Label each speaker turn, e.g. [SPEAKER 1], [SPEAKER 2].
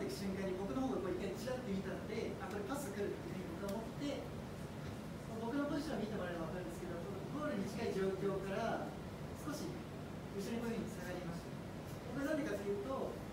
[SPEAKER 1] いく瞬間に僕の方がこう一回ちらって見たので、あ、これパス来るっていうふうに僕は思って、僕のポジションを見てもらえば分かるんですけど、ゴールに近い状況から少し後ろにこういうふうに下がりました。これなんでかというと、